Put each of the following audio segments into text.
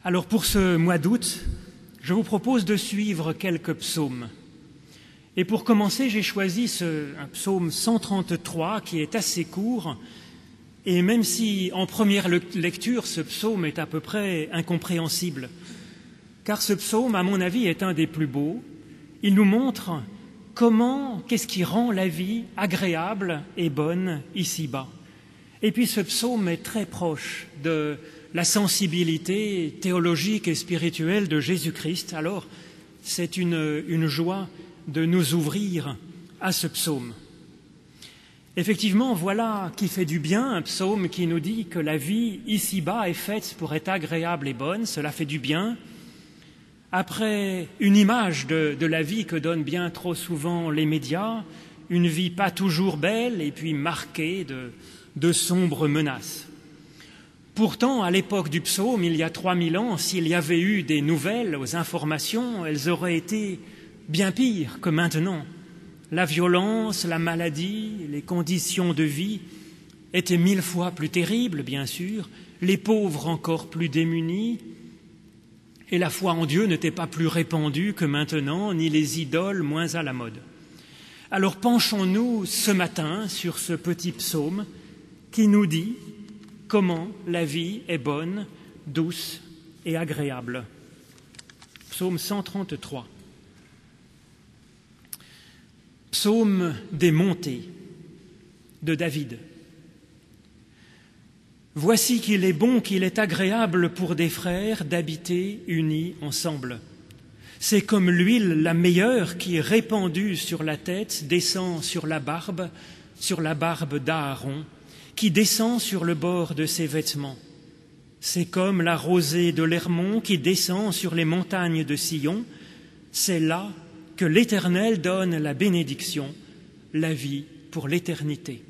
Alors pour ce mois d'août, je vous propose de suivre quelques psaumes. Et pour commencer, j'ai choisi un psaume 133 qui est assez court. Et même si en première lecture, ce psaume est à peu près incompréhensible, car ce psaume, à mon avis, est un des plus beaux. Il nous montre qu'est-ce qui rend la vie agréable et bonne ici-bas. Et puis ce psaume est très proche de la sensibilité théologique et spirituelle de Jésus-Christ. Alors, c'est une joie de nous ouvrir à ce psaume. Effectivement, voilà qui fait du bien, un psaume qui nous dit que la vie ici-bas est faite pour être agréable et bonne, cela fait du bien. Après une image de la vie que donnent bien trop souvent les médias, une vie pas toujours belle et puis marquée de sombres menaces. Pourtant, à l'époque du psaume, il y a 3000 ans, s'il y avait eu des nouvelles aux informations, elles auraient été bien pires que maintenant. La violence, la maladie, les conditions de vie étaient 1000 fois plus terribles, bien sûr, les pauvres encore plus démunis, et la foi en Dieu n'était pas plus répandue que maintenant, ni les idoles moins à la mode. Alors penchons-nous ce matin sur ce petit psaume qui nous dit comment la vie est bonne, douce et agréable. Psaume 133. Psaume des montées de David. Voici qu'il est bon, qu'il est agréable pour des frères d'habiter unis ensemble. C'est comme l'huile la meilleure qui, répandue sur la tête, descend sur la barbe d'Aaron, qui descend sur le bord de ses vêtements. C'est comme la rosée de l'Hermon qui descend sur les montagnes de Sion. C'est là que l'Éternel donne la bénédiction, la vie pour l'éternité.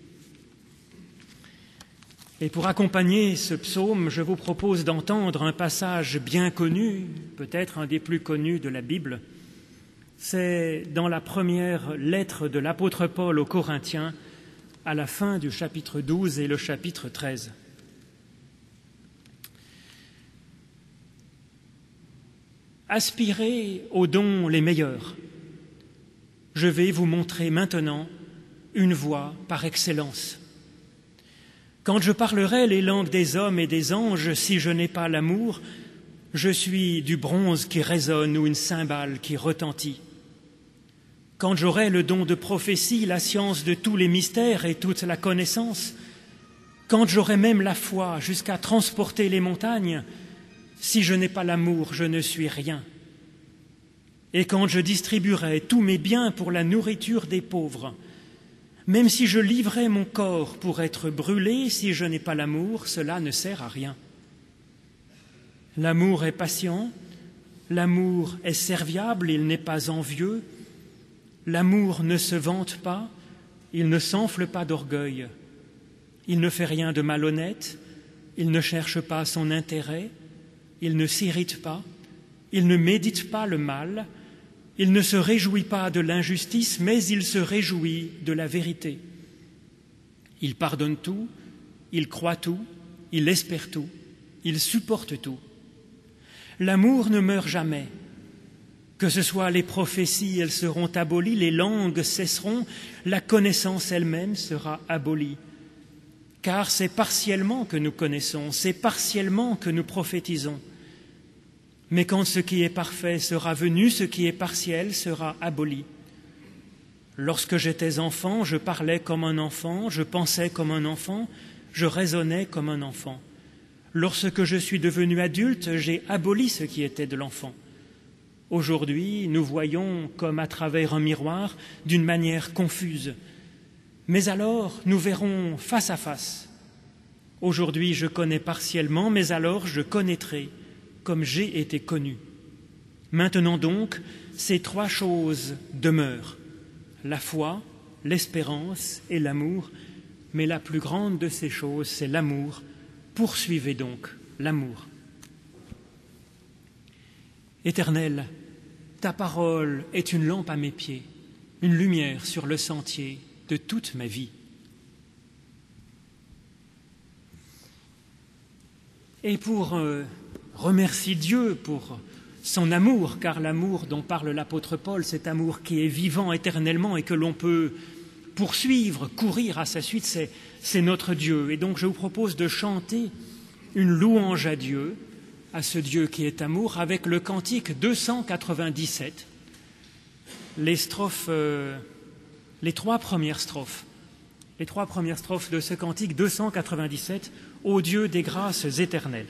Et pour accompagner ce psaume, je vous propose d'entendre un passage bien connu, peut-être un des plus connus de la Bible. C'est dans la première lettre de l'apôtre Paul aux Corinthiens, à la fin du chapitre 12 et le chapitre 13. Aspirez aux dons les meilleurs. Je vais vous montrer maintenant une voie par excellence. Quand je parlerai les langues des hommes et des anges, si je n'ai pas l'amour, je suis du bronze qui résonne ou une cymbale qui retentit. Quand j'aurai le don de prophétie, la science de tous les mystères et toute la connaissance, quand j'aurai même la foi jusqu'à transporter les montagnes, si je n'ai pas l'amour, je ne suis rien. Et quand je distribuerai tous mes biens pour la nourriture des pauvres, même si je livrais mon corps pour être brûlé, si je n'ai pas l'amour, cela ne sert à rien. L'amour est patient, l'amour est serviable, il n'est pas envieux, l'amour ne se vante pas, il ne s'enfle pas d'orgueil, il ne fait rien de malhonnête, il ne cherche pas son intérêt, il ne s'irrite pas, il ne médite pas le mal, il ne se réjouit pas de l'injustice, mais il se réjouit de la vérité. Il pardonne tout, il croit tout, il espère tout, il supporte tout. L'amour ne meurt jamais. Que ce soit les prophéties, elles seront abolies, les langues cesseront, la connaissance elle-même sera abolie. Car c'est partiellement que nous connaissons, c'est partiellement que nous prophétisons. Mais quand ce qui est parfait sera venu, ce qui est partiel sera aboli. Lorsque j'étais enfant, je parlais comme un enfant, je pensais comme un enfant, je raisonnais comme un enfant. Lorsque je suis devenu adulte, j'ai aboli ce qui était de l'enfant. Aujourd'hui, nous voyons comme à travers un miroir, d'une manière confuse. Mais alors, nous verrons face à face. Aujourd'hui, je connais partiellement, mais alors je connaîtrai comme j'ai été connu. Maintenant donc, ces trois choses demeurent, la foi, l'espérance et l'amour, mais la plus grande de ces choses, c'est l'amour. Poursuivez donc l'amour. Éternel, ta parole est une lampe à mes pieds, une lumière sur le sentier de toute ma vie. Et pour remercie Dieu pour son amour, car l'amour dont parle l'apôtre Paul, cet amour qui est vivant éternellement et que l'on peut poursuivre, courir à sa suite, c'est notre Dieu. Et donc je vous propose de chanter une louange à Dieu, à ce Dieu qui est amour, avec le cantique 297, les trois premières strophes de ce cantique 297, ô Dieu des grâces éternelles.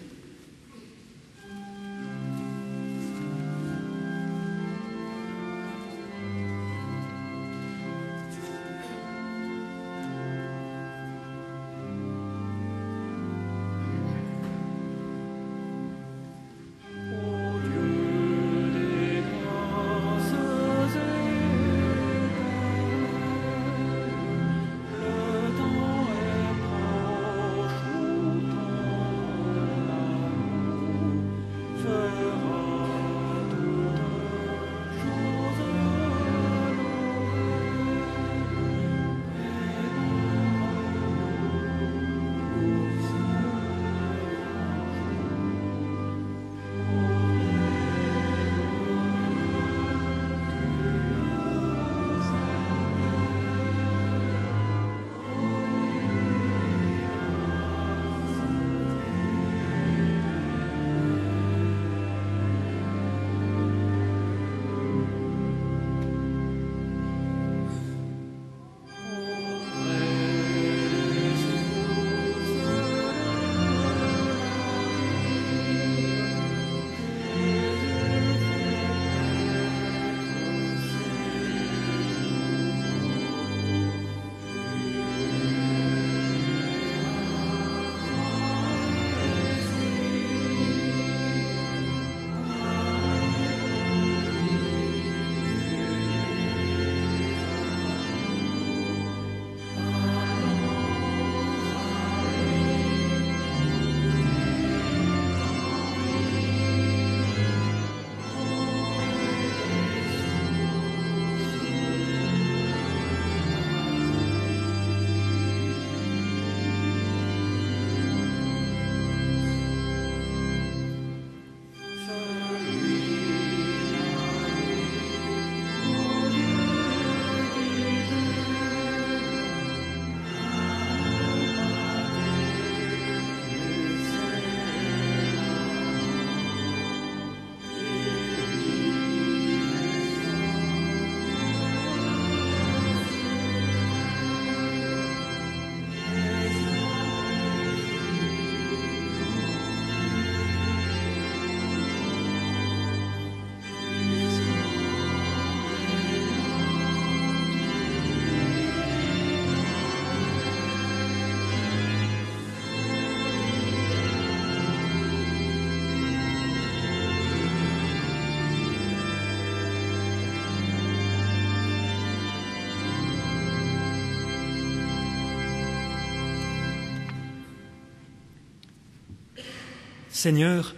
Seigneur,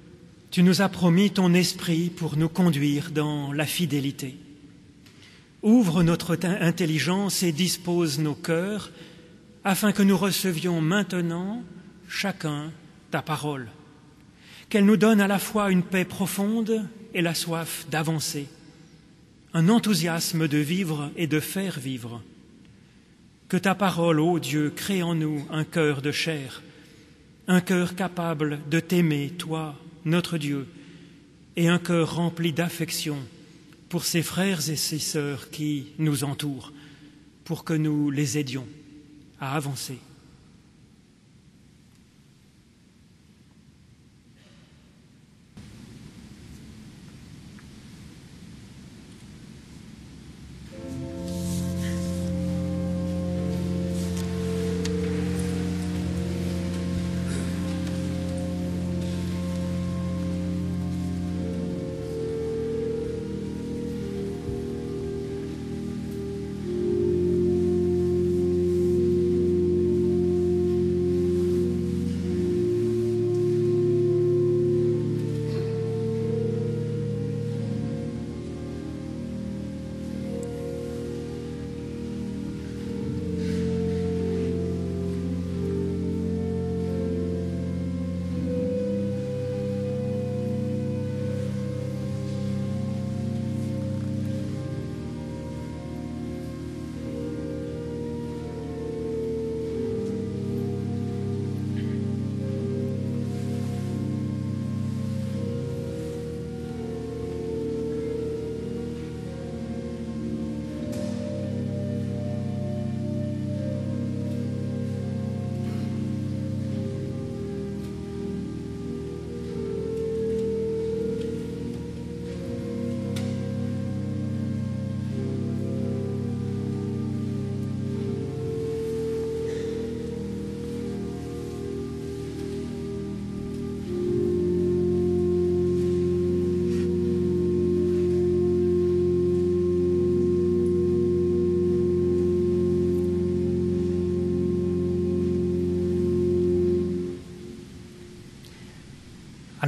tu nous as promis ton esprit pour nous conduire dans la fidélité. Ouvre notre intelligence et dispose nos cœurs afin que nous recevions maintenant chacun ta parole. Qu'elle nous donne à la fois une paix profonde et la soif d'avancer, un enthousiasme de vivre et de faire vivre. Que ta parole, ô Dieu, crée en nous un cœur de chair, un cœur capable de t'aimer, toi, notre Dieu, et un cœur rempli d'affection pour ces frères et ces sœurs qui nous entourent, pour que nous les aidions à avancer.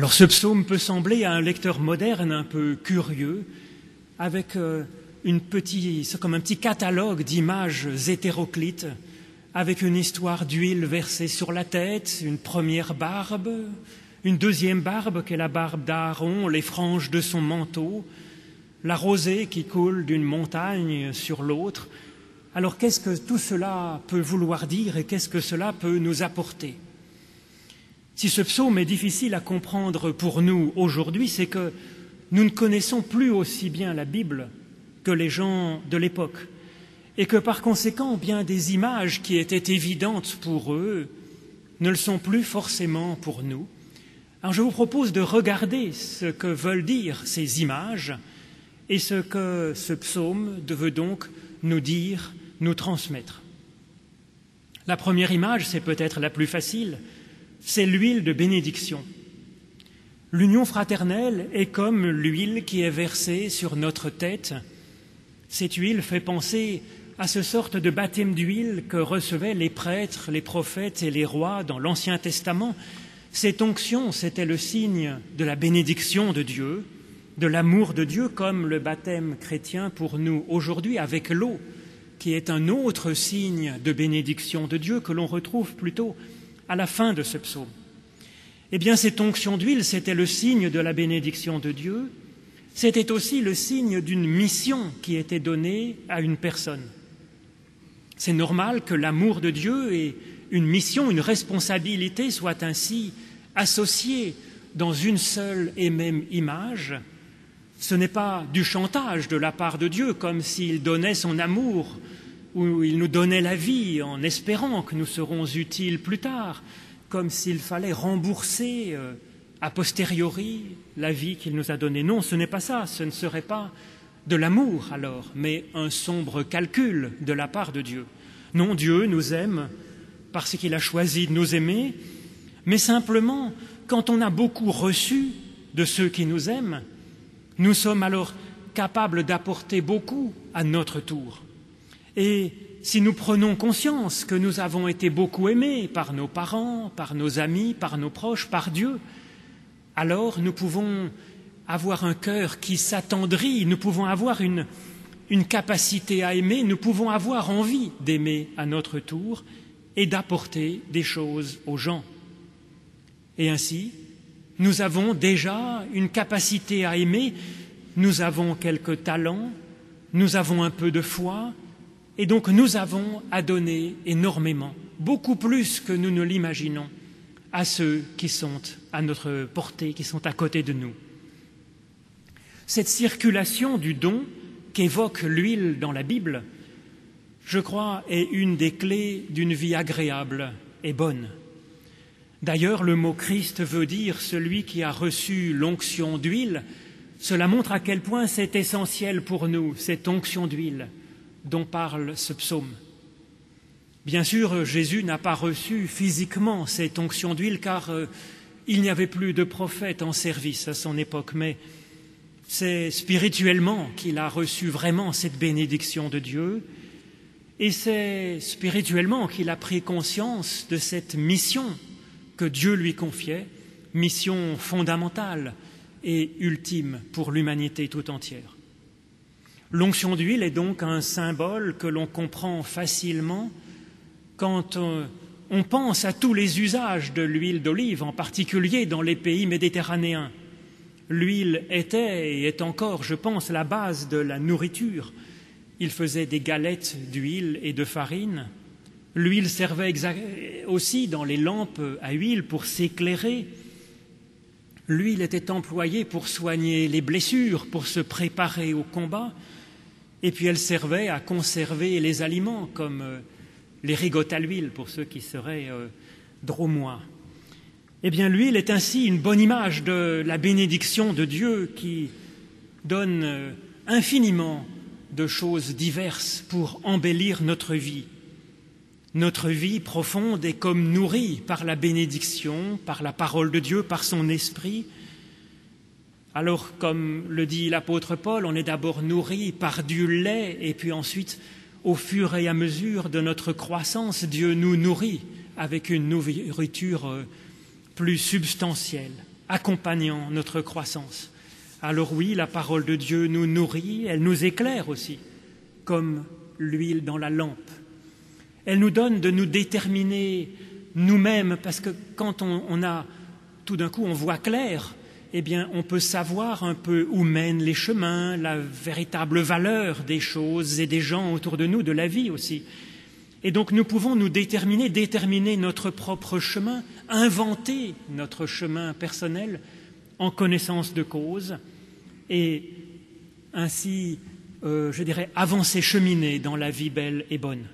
Alors ce psaume peut sembler à un lecteur moderne un peu curieux, avec c'est comme un petit catalogue d'images hétéroclites, avec une histoire d'huile versée sur la tête, une première barbe, une deuxième barbe qui est la barbe d'Aaron, les franges de son manteau, la rosée qui coule d'une montagne sur l'autre. Alors qu'est-ce que tout cela peut vouloir dire et qu'est-ce que cela peut nous apporter ? Si ce psaume est difficile à comprendre pour nous aujourd'hui, c'est que nous ne connaissons plus aussi bien la Bible que les gens de l'époque et que par conséquent, bien des images qui étaient évidentes pour eux ne le sont plus forcément pour nous. Alors je vous propose de regarder ce que veulent dire ces images et ce que ce psaume veut donc nous dire, nous transmettre. La première image, c'est peut-être la plus facile, c'est l'huile de bénédiction. L'union fraternelle est comme l'huile qui est versée sur notre tête. Cette huile fait penser à ce sorte de baptême d'huile que recevaient les prêtres, les prophètes et les rois dans l'Ancien Testament. Cette onction, c'était le signe de la bénédiction de Dieu, de l'amour de Dieu, comme le baptême chrétien pour nous aujourd'hui avec l'eau, qui est un autre signe de bénédiction de Dieu que l'on retrouve plutôt à la fin de ce psaume. Eh bien, cette onction d'huile, c'était le signe de la bénédiction de Dieu. C'était aussi le signe d'une mission qui était donnée à une personne. C'est normal que l'amour de Dieu et une mission, une responsabilité soient ainsi associés dans une seule et même image. Ce n'est pas du chantage de la part de Dieu, comme s'il donnait son amour ou il nous donnait la vie en espérant que nous serons utiles plus tard, comme s'il fallait rembourser a posteriori la vie qu'il nous a donnée. Non, ce n'est pas ça, ce ne serait pas de l'amour alors, mais un sombre calcul de la part de Dieu. Non, Dieu nous aime parce qu'il a choisi de nous aimer, mais simplement, quand on a beaucoup reçu de ceux qui nous aiment, nous sommes alors capables d'apporter beaucoup à notre tour. Et si nous prenons conscience que nous avons été beaucoup aimés par nos parents, par nos amis, par nos proches, par Dieu, alors nous pouvons avoir un cœur qui s'attendrit, nous pouvons avoir une capacité à aimer, nous pouvons avoir envie d'aimer à notre tour et d'apporter des choses aux gens. Et ainsi, nous avons déjà une capacité à aimer, nous avons quelques talents, nous avons un peu de foi, et donc nous avons à donner énormément, beaucoup plus que nous ne l'imaginons, à ceux qui sont à notre portée, qui sont à côté de nous. Cette circulation du don qu'évoque l'huile dans la Bible, je crois, est une des clés d'une vie agréable et bonne. D'ailleurs, le mot Christ veut dire celui qui a reçu l'onction d'huile. Cela montre à quel point c'est essentiel pour nous, cette onction d'huile dont parle ce psaume. Bien sûr, Jésus n'a pas reçu physiquement cette onction d'huile car il n'y avait plus de prophète en service à son époque, mais c'est spirituellement qu'il a reçu vraiment cette bénédiction de Dieu et c'est spirituellement qu'il a pris conscience de cette mission que Dieu lui confiait, mission fondamentale et ultime pour l'humanité tout entière. L'onction d'huile est donc un symbole que l'on comprend facilement quand on pense à tous les usages de l'huile d'olive, en particulier dans les pays méditerranéens. L'huile était et est encore, je pense, la base de la nourriture. Ils faisaient des galettes d'huile et de farine. L'huile servait aussi dans les lampes à huile pour s'éclairer. L'huile était employée pour soigner les blessures, pour se préparer au combat. Et puis elle servait à conserver les aliments, comme les rigottes à l'huile, pour ceux qui seraient drômois. Eh bien, l'huile est ainsi une bonne image de la bénédiction de Dieu qui donne infiniment de choses diverses pour embellir notre vie. Notre vie profonde est comme nourrie par la bénédiction, par la parole de Dieu, par son esprit. Alors, comme le dit l'apôtre Paul, on est d'abord nourri par du lait et puis ensuite, au fur et à mesure de notre croissance, Dieu nous nourrit avec une nourriture plus substantielle. accompagnant notre croissance. Alors oui, la parole de Dieu nous nourrit, elle nous éclaire aussi, comme l'huile dans la lampe. Elle nous donne de nous déterminer nous-mêmes, parce que quand tout d'un coup on voit clair, eh bien on peut savoir un peu où mènent les chemins, la véritable valeur des choses et des gens autour de nous, de la vie aussi. Et donc nous pouvons nous déterminer notre propre chemin, inventer notre chemin personnel en connaissance de cause et ainsi, avancer, cheminer dans la vie belle et bonne.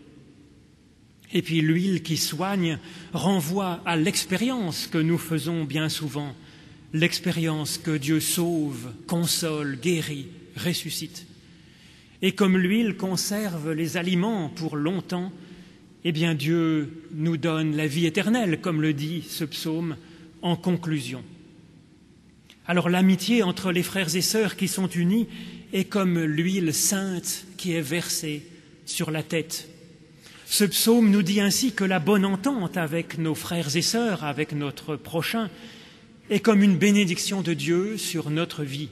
Et puis l'huile qui soigne renvoie à l'expérience que nous faisons bien souvent, l'expérience que Dieu sauve, console, guérit, ressuscite. Et comme l'huile conserve les aliments pour longtemps, eh bien Dieu nous donne la vie éternelle, comme le dit ce psaume en conclusion. Alors l'amitié entre les frères et sœurs qui sont unis est comme l'huile sainte qui est versée sur la tête. Ce psaume nous dit ainsi que la bonne entente avec nos frères et sœurs, avec notre prochain, est comme une bénédiction de Dieu sur notre vie.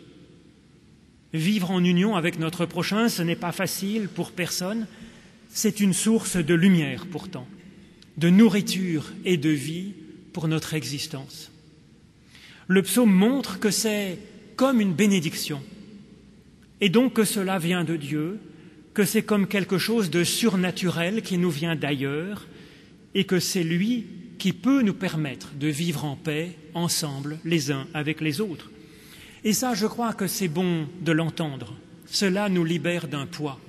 Vivre en union avec notre prochain, ce n'est pas facile pour personne, c'est une source de lumière pourtant, de nourriture et de vie pour notre existence. Le psaume montre que c'est comme une bénédiction, et donc que cela vient de Dieu, que c'est comme quelque chose de surnaturel qui nous vient d'ailleurs, et que c'est lui qui peut nous permettre de vivre en paix, ensemble, les uns avec les autres. Et ça, je crois que c'est bon de l'entendre. Cela nous libère d'un poids.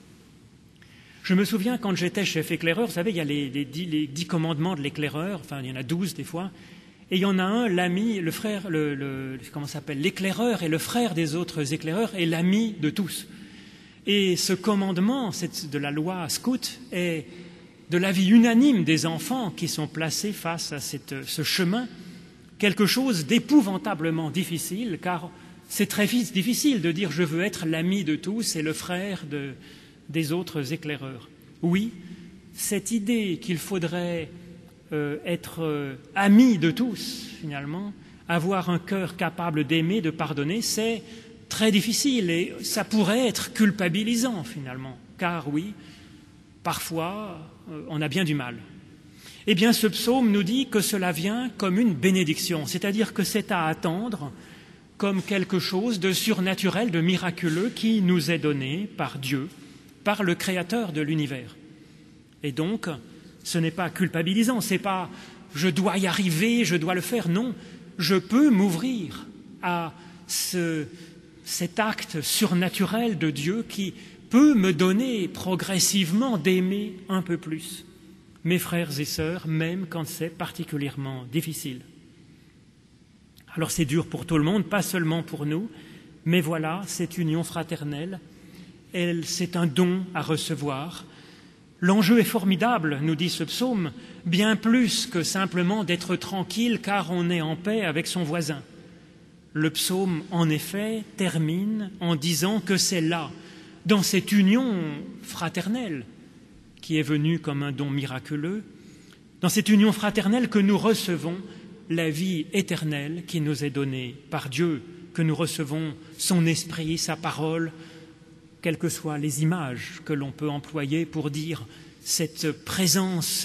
Je me souviens quand j'étais chef éclaireur, vous savez, il y a les 10 commandements de l'éclaireur, enfin il y en a 12 des fois, et il y en a un, l'ami, le frère, l'éclaireur est le frère des autres éclaireurs et l'ami de tous. Et ce commandement de la loi scout est de l'avis unanime des enfants qui sont placés face à ce chemin, quelque chose d'épouvantablement difficile, car c'est très difficile de dire « je veux être l'ami de tous et le frère des autres éclaireurs ». Oui, cette idée qu'il faudrait être ami de tous, finalement, avoir un cœur capable d'aimer, de pardonner, c'est très difficile et ça pourrait être culpabilisant, finalement, car oui, parfois, on a bien du mal. Eh bien, ce psaume nous dit que cela vient comme une bénédiction, c'est-à-dire que c'est à attendre comme quelque chose de surnaturel, de miraculeux qui nous est donné par Dieu, par le Créateur de l'univers. Et donc, ce n'est pas culpabilisant, c'est pas « je dois y arriver, je dois le faire », non, je peux m'ouvrir à cet acte surnaturel de Dieu qui peut me donner progressivement d'aimer un peu plus mes frères et sœurs, même quand c'est particulièrement difficile. Alors c'est dur pour tout le monde, pas seulement pour nous, mais voilà, cette union fraternelle, c'est un don à recevoir. L'enjeu est formidable, nous dit ce psaume, bien plus que simplement d'être tranquille car on est en paix avec son voisin. Le psaume, en effet, termine en disant que c'est là, dans cette union fraternelle, qui est venue comme un don miraculeux, dans cette union fraternelle que nous recevons la vie éternelle qui nous est donnée par Dieu, que nous recevons son esprit, sa parole, quelles que soient les images que l'on peut employer pour dire cette présence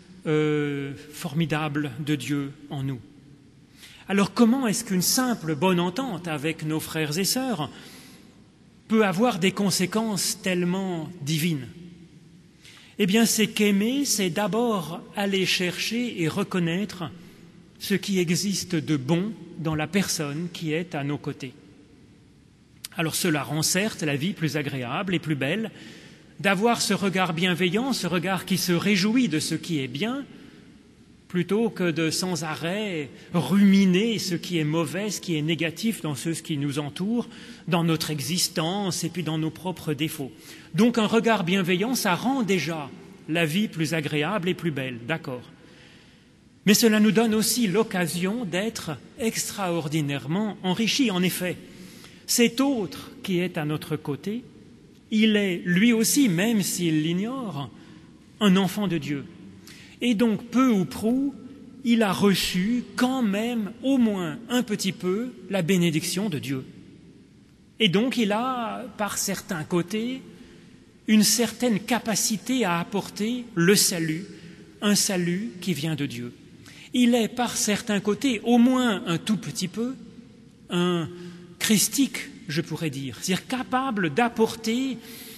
formidable de Dieu en nous. Alors comment est-ce qu'une simple bonne entente avec nos frères et sœurs peut avoir des conséquences tellement divines ? Eh bien, c'est qu'aimer, c'est d'abord aller chercher et reconnaître ce qui existe de bon dans la personne qui est à nos côtés. Alors cela rend certes la vie plus agréable et plus belle, d'avoir ce regard bienveillant, ce regard qui se réjouit de ce qui est bien, plutôt que de sans arrêt ruminer ce qui est mauvais, ce qui est négatif dans ce qui nous entoure, dans notre existence et puis dans nos propres défauts. Donc un regard bienveillant, ça rend déjà la vie plus agréable et plus belle, d'accord. Mais cela nous donne aussi l'occasion d'être extraordinairement enrichis. En effet, cet autre qui est à notre côté, il est lui aussi, même s'il l'ignore, un enfant de Dieu. Et donc, peu ou prou, il a reçu quand même au moins un petit peu la bénédiction de Dieu. Et donc il a, par certains côtés, une certaine capacité à apporter le salut, un salut qui vient de Dieu. Il est, par certains côtés, au moins un tout petit peu, un christique, je pourrais dire, c'est-à-dire capable d'apporter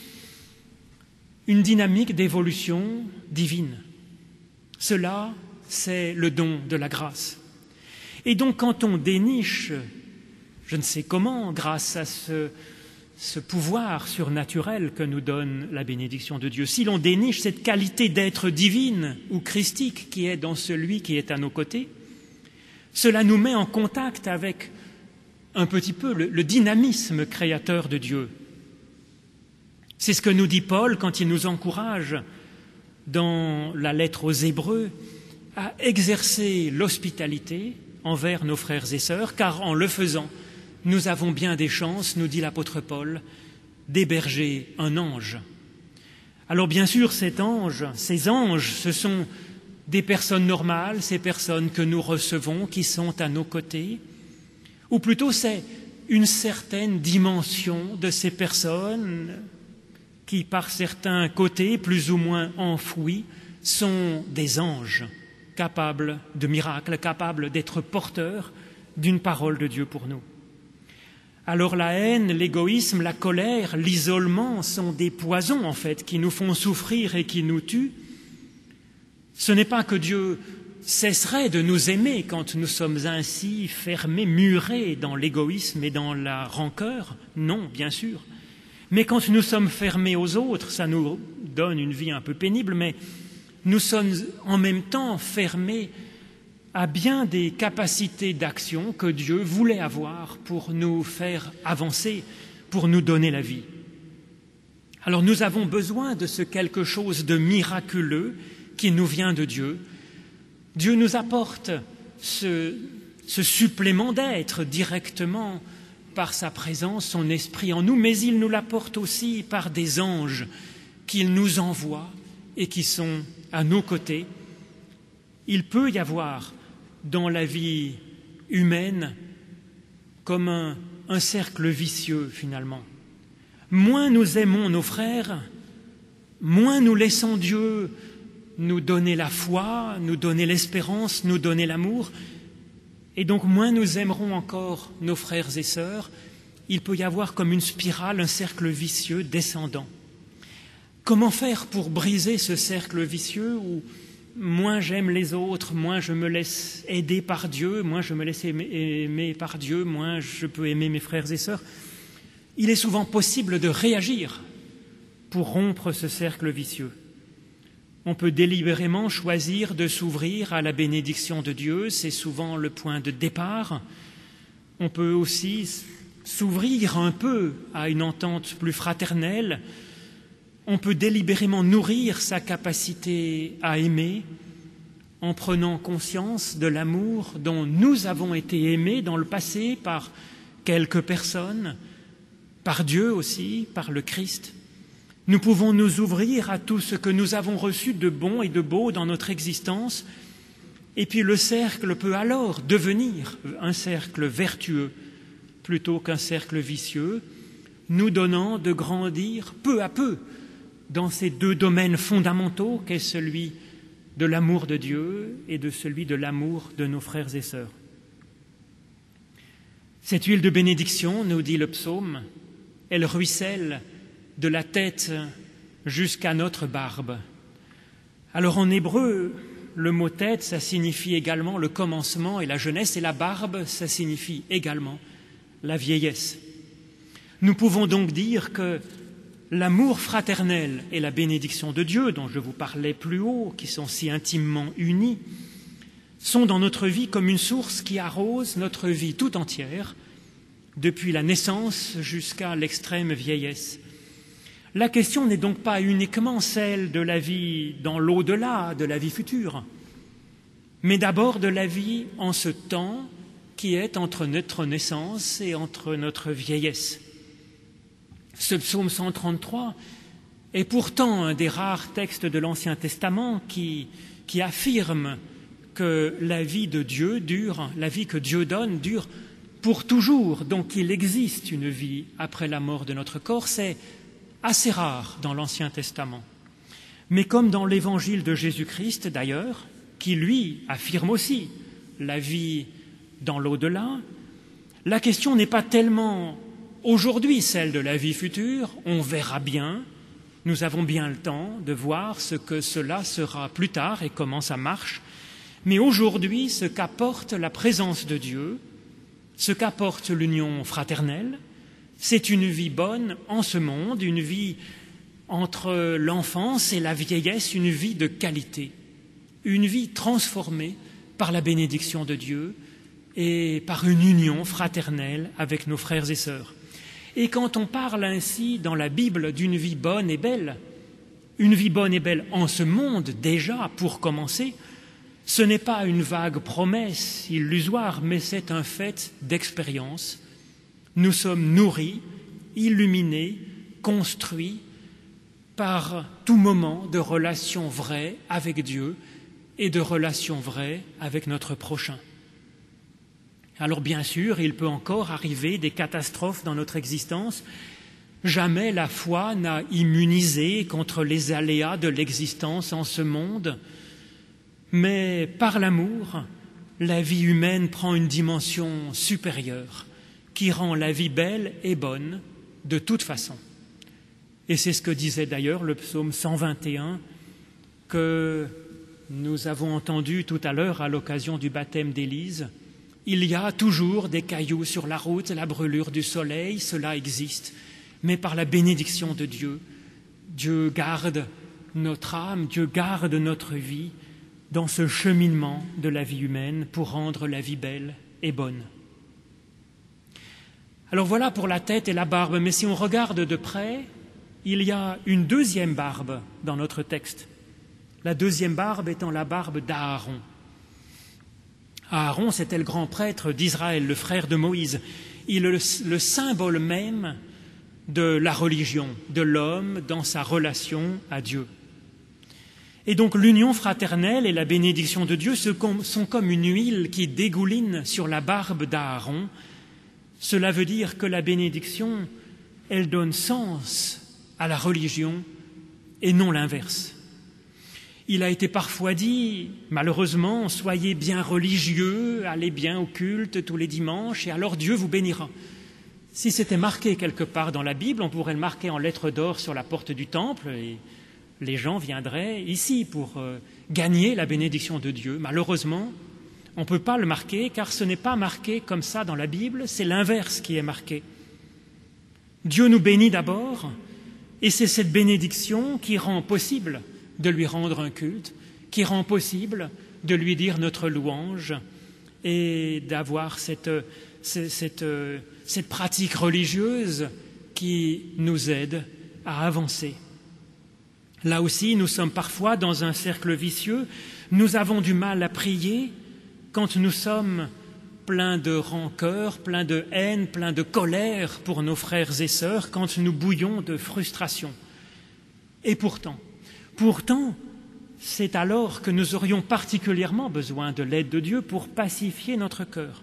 une dynamique d'évolution divine. Cela, c'est le don de la grâce. Et donc, quand on déniche, je ne sais comment, grâce à ce pouvoir surnaturel que nous donne la bénédiction de Dieu, si l'on déniche cette qualité d'être divine ou christique qui est dans celui qui est à nos côtés, cela nous met en contact avec un petit peu le dynamisme créateur de Dieu. C'est ce que nous dit Paul quand il nous encourage dans la lettre aux Hébreux à exercer l'hospitalité envers nos frères et sœurs, car en le faisant, nous avons bien des chances, nous dit l'apôtre Paul, d'héberger un ange. Alors bien sûr, ces anges, ce sont des personnes normales, ces personnes que nous recevons, qui sont à nos côtés, ou plutôt c'est une certaine dimension de ces personnes qui, par certains côtés, plus ou moins enfouis, sont des anges, capables de miracles, capables d'être porteurs d'une parole de Dieu pour nous. Alors la haine, l'égoïsme, la colère, l'isolement sont des poisons, en fait, qui nous font souffrir et qui nous tuent. Ce n'est pas que Dieu cesserait de nous aimer quand nous sommes ainsi fermés, murés dans l'égoïsme et dans la rancœur. Non, bien sûr. Mais quand nous sommes fermés aux autres, ça nous donne une vie un peu pénible, mais nous sommes en même temps fermés à bien des capacités d'action que Dieu voulait avoir pour nous faire avancer, pour nous donner la vie. Alors nous avons besoin de ce quelque chose de miraculeux qui nous vient de Dieu. Dieu nous apporte ce supplément d'être directement par sa présence, son esprit en nous, mais il nous l'apporte aussi par des anges qu'il nous envoie et qui sont à nos côtés. Il peut y avoir dans la vie humaine comme un cercle vicieux finalement. Moins nous aimons nos frères, moins nous laissons Dieu nous donner la foi, nous donner l'espérance, nous donner l'amour, et donc moins nous aimerons encore nos frères et sœurs. Il peut y avoir comme une spirale, un cercle vicieux descendant. Comment faire pour briser ce cercle vicieux où moins j'aime les autres, moins je me laisse aider par Dieu, moins je me laisse aimer par Dieu, moins je peux aimer mes frères et sœurs? Il est souvent possible de réagir pour rompre ce cercle vicieux. On peut délibérément choisir de s'ouvrir à la bénédiction de Dieu, c'est souvent le point de départ. On peut aussi s'ouvrir un peu à une entente plus fraternelle. On peut délibérément nourrir sa capacité à aimer en prenant conscience de l'amour dont nous avons été aimés dans le passé par quelques personnes, par Dieu aussi, par le Christ. Nous pouvons nous ouvrir à tout ce que nous avons reçu de bon et de beau dans notre existence, et puis le cercle peut alors devenir un cercle vertueux plutôt qu'un cercle vicieux, nous donnant de grandir peu à peu dans ces deux domaines fondamentaux qu'est celui de l'amour de Dieu et de celui de l'amour de nos frères et sœurs. Cette huile de bénédiction, nous dit le psaume, elle ruisselle de la tête jusqu'à notre barbe. Alors en hébreu, le mot tête, ça signifie également le commencement et la jeunesse, et la barbe, ça signifie également la vieillesse. Nous pouvons donc dire que l'amour fraternel et la bénédiction de Dieu, dont je vous parlais plus haut, qui sont si intimement unis, sont dans notre vie comme une source qui arrose notre vie tout entière, depuis la naissance jusqu'à l'extrême vieillesse. La question n'est donc pas uniquement celle de la vie dans l'au-delà, de la vie future, mais d'abord de la vie en ce temps qui est entre notre naissance et entre notre vieillesse. Ce psaume 133 est pourtant un des rares textes de l'Ancien Testament qui affirme que la vie de Dieu dure, la vie que Dieu donne dure pour toujours. Donc il existe une vie après la mort de notre corps. C'est assez rare dans l'Ancien Testament. Mais comme dans l'Évangile de Jésus-Christ d'ailleurs, qui lui affirme aussi la vie dans l'au-delà, la question n'est pas tellement aujourd'hui celle de la vie future, on verra bien, nous avons bien le temps de voir ce que cela sera plus tard et comment ça marche, mais aujourd'hui ce qu'apporte la présence de Dieu, ce qu'apporte l'union fraternelle, c'est une vie bonne en ce monde, une vie entre l'enfance et la vieillesse, une vie de qualité, une vie transformée par la bénédiction de Dieu et par une union fraternelle avec nos frères et sœurs. Et quand on parle ainsi dans la Bible d'une vie bonne et belle, une vie bonne et belle en ce monde déjà, pour commencer, ce n'est pas une vague promesse illusoire, mais c'est un fait d'expérience. Nous sommes nourris, illuminés, construits par tout moment de relations vraies avec Dieu et de relations vraies avec notre prochain. Alors bien sûr, il peut encore arriver des catastrophes dans notre existence. Jamais la foi n'a immunisé contre les aléas de l'existence en ce monde. Mais par l'amour, la vie humaine prend une dimension supérieure qui rend la vie belle et bonne de toute façon. Et c'est ce que disait d'ailleurs le psaume 121 que nous avons entendu tout à l'heure à l'occasion du baptême d'Élise. Il y a toujours des cailloux sur la route, la brûlure du soleil, cela existe. Mais par la bénédiction de Dieu, Dieu garde notre âme, Dieu garde notre vie dans ce cheminement de la vie humaine pour rendre la vie belle et bonne. Alors voilà pour la tête et la barbe, mais si on regarde de près, il y a une deuxième barbe dans notre texte. La deuxième barbe étant la barbe d'Aaron. Aaron, c'était le grand prêtre d'Israël, le frère de Moïse. Il est le symbole même de la religion, de l'homme dans sa relation à Dieu. Et donc l'union fraternelle et la bénédiction de Dieu sont comme une huile qui dégouline sur la barbe d'Aaron. Cela veut dire que la bénédiction, elle donne sens à la religion et non l'inverse. Il a été parfois dit, malheureusement, soyez bien religieux, allez bien au culte tous les dimanches, et alors Dieu vous bénira. Si c'était marqué quelque part dans la Bible, on pourrait le marquer en lettres d'or sur la porte du temple, et les gens viendraient ici pour gagner la bénédiction de Dieu. Malheureusement, on ne peut pas le marquer, car ce n'est pas marqué comme ça dans la Bible, c'est l'inverse qui est marqué. Dieu nous bénit d'abord, et c'est cette bénédiction qui rend possible de lui rendre un culte, qui rend possible de lui dire notre louange et d'avoir cette pratique religieuse qui nous aide à avancer. Là aussi, nous sommes parfois dans un cercle vicieux. Nous avons du mal à prier quand nous sommes pleins de rancœur, pleins de haine, pleins de colère pour nos frères et sœurs, quand nous bouillons de frustration. Et pourtant, c'est alors que nous aurions particulièrement besoin de l'aide de Dieu pour pacifier notre cœur.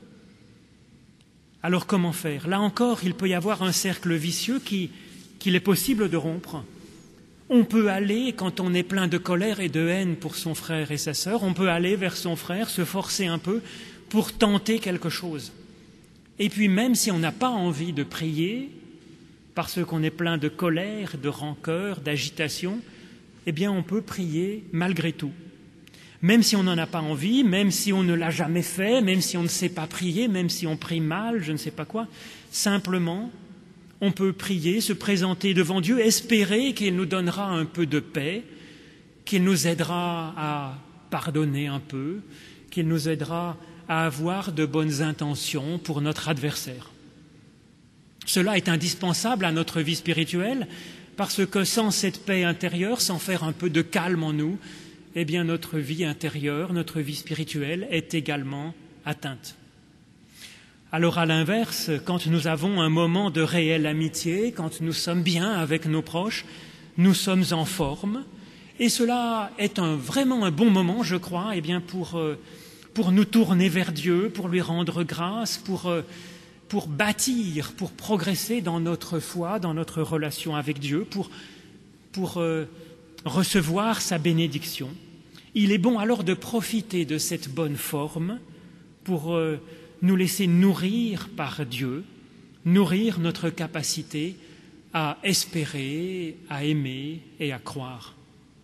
Alors comment faire? Là encore, il peut y avoir un cercle vicieux qu'il est possible de rompre. On peut aller, quand on est plein de colère et de haine pour son frère et sa sœur, on peut aller vers son frère, se forcer un peu pour tenter quelque chose. Et puis même si on n'a pas envie de prier, parce qu'on est plein de colère, de rancœur, d'agitation, eh bien on peut prier malgré tout. Même si on n'en a pas envie, même si on ne l'a jamais fait, même si on ne sait pas prier, même si on prie mal, je ne sais pas quoi, simplement, on peut prier, se présenter devant Dieu, espérer qu'il nous donnera un peu de paix, qu'il nous aidera à pardonner un peu, qu'il nous aidera à avoir de bonnes intentions pour notre adversaire. Cela est indispensable à notre vie spirituelle, parce que sans cette paix intérieure, sans faire un peu de calme en nous, eh bien notre vie intérieure, notre vie spirituelle est également atteinte. Alors à l'inverse, quand nous avons un moment de réelle amitié, quand nous sommes bien avec nos proches, nous sommes en forme, et cela est vraiment un bon moment, je crois, eh bien pour nous tourner vers Dieu, pour lui rendre grâce, pour bâtir, pour progresser dans notre foi, dans notre relation avec Dieu, pour recevoir sa bénédiction. Il est bon alors de profiter de cette bonne forme pour nous laisser nourrir par Dieu, nourrir notre capacité à espérer, à aimer et à croire.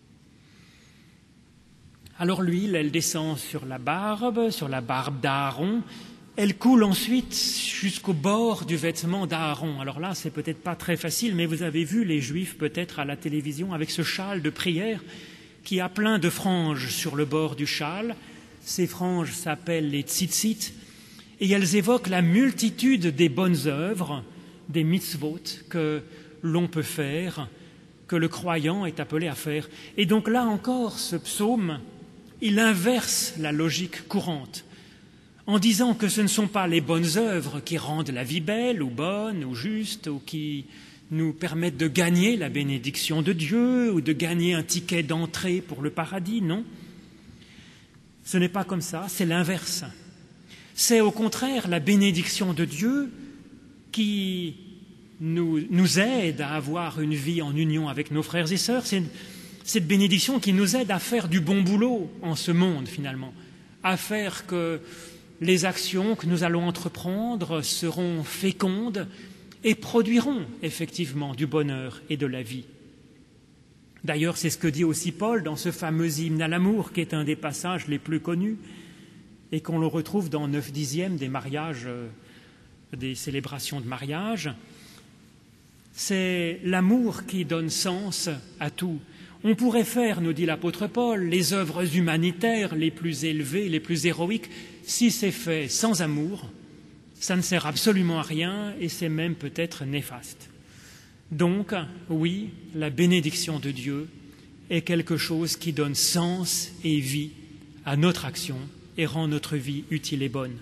Alors l'huile, elle descend sur la barbe d'Aaron, elle coule ensuite jusqu'au bord du vêtement d'Aaron. Alors là, c'est peut-être pas très facile, mais vous avez vu les Juifs peut-être à la télévision avec ce châle de prière qui a plein de franges sur le bord du châle. Ces franges s'appellent les tzitzit et elles évoquent la multitude des bonnes œuvres, des mitzvot que l'on peut faire, que le croyant est appelé à faire. Et donc là encore, ce psaume, il inverse la logique courante en disant que ce ne sont pas les bonnes œuvres qui rendent la vie belle ou bonne ou juste ou qui nous permettent de gagner la bénédiction de Dieu ou de gagner un ticket d'entrée pour le paradis, non. Ce n'est pas comme ça, c'est l'inverse. C'est au contraire la bénédiction de Dieu qui nous aide à avoir une vie en union avec nos frères et sœurs. C'est cette bénédiction qui nous aide à faire du bon boulot en ce monde finalement, à faire que les actions que nous allons entreprendre seront fécondes et produiront effectivement du bonheur et de la vie. D'ailleurs, c'est ce que dit aussi Paul dans ce fameux hymne à l'amour, qui est un des passages les plus connus et qu'on le retrouve dans 9/10 des mariages, des célébrations de mariage. C'est l'amour qui donne sens à tout. On pourrait faire, nous dit l'apôtre Paul, les œuvres humanitaires les plus élevées, les plus héroïques. Si c'est fait sans amour, ça ne sert absolument à rien et c'est même peut-être néfaste. Donc, oui, la bénédiction de Dieu est quelque chose qui donne sens et vie à notre action et rend notre vie utile et bonne.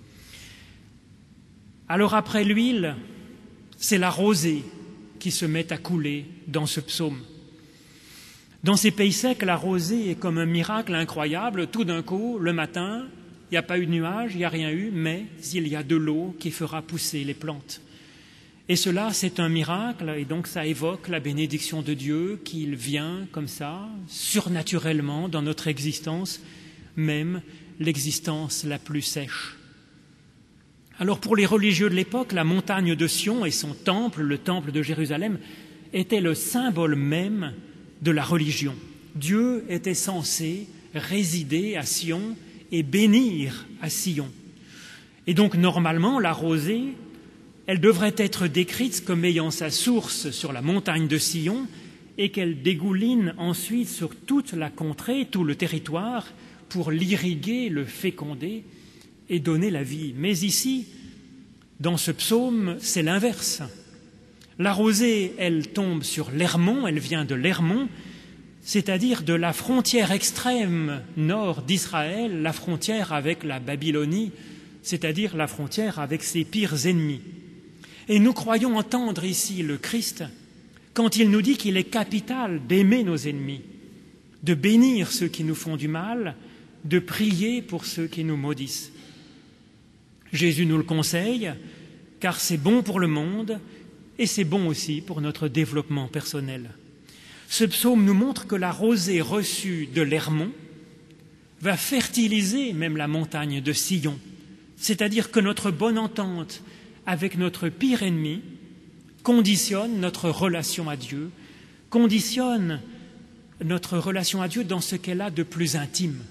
Alors après l'huile, c'est la rosée qui se met à couler dans ce psaume. Dans ces pays secs, la rosée est comme un miracle incroyable. Tout d'un coup, le matin, il n'y a pas eu de nuages, il n'y a rien eu, mais il y a de l'eau qui fera pousser les plantes. Et cela, c'est un miracle, et donc ça évoque la bénédiction de Dieu, qu'il vient comme ça, surnaturellement, dans notre existence, même l'existence la plus sèche. Alors pour les religieux de l'époque, la montagne de Sion et son temple, le temple de Jérusalem, étaient le symbole même de la religion. Dieu était censé résider à Sion et bénir à Sion. Et donc normalement, la rosée, elle devrait être décrite comme ayant sa source sur la montagne de Sion et qu'elle dégouline ensuite sur toute la contrée, tout le territoire, pour l'irriguer, le féconder et donner la vie. Mais ici, dans ce psaume, c'est l'inverse. La rosée, elle tombe sur l'Hermon, elle vient de l'Hermon, c'est-à-dire de la frontière extrême nord d'Israël, la frontière avec la Babylonie, c'est-à-dire la frontière avec ses pires ennemis. Et nous croyons entendre ici le Christ quand il nous dit qu'il est capital d'aimer nos ennemis, de bénir ceux qui nous font du mal, de prier pour ceux qui nous maudissent. Jésus nous le conseille, car c'est bon pour le monde et c'est bon aussi pour notre développement personnel. Ce psaume nous montre que la rosée reçue de l'Hermon va fertiliser même la montagne de Sion, c'est-à-dire que notre bonne entente avec notre pire ennemi conditionne notre relation à Dieu, conditionne notre relation à Dieu dans ce qu'elle a de plus intime.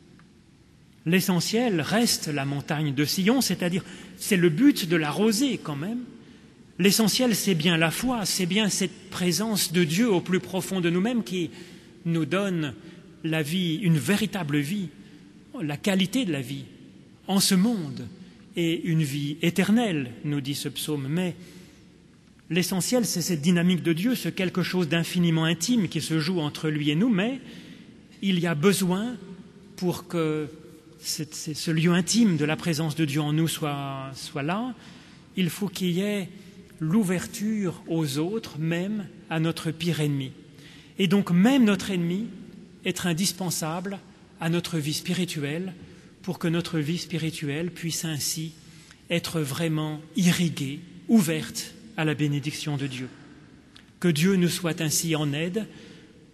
L'essentiel reste la montagne de Sion, c'est-à-dire c'est le but de la rosée quand même. L'essentiel, c'est bien la foi, c'est bien cette présence de Dieu au plus profond de nous-mêmes qui nous donne la vie, une véritable vie, la qualité de la vie en ce monde et une vie éternelle, nous dit ce psaume. Mais l'essentiel, c'est cette dynamique de Dieu, ce quelque chose d'infiniment intime qui se joue entre lui et nous, mais il y a besoin pour que ce lieu intime de la présence de Dieu en nous soit là, il faut qu'il y ait l'ouverture aux autres, même à notre pire ennemi. Et donc même notre ennemi est indispensable à notre vie spirituelle pour que notre vie spirituelle puisse ainsi être vraiment irriguée, ouverte à la bénédiction de Dieu. Que Dieu nous soit ainsi en aide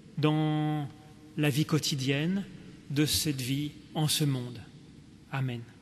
dans la vie quotidienne de cette vie en ce monde. Amen.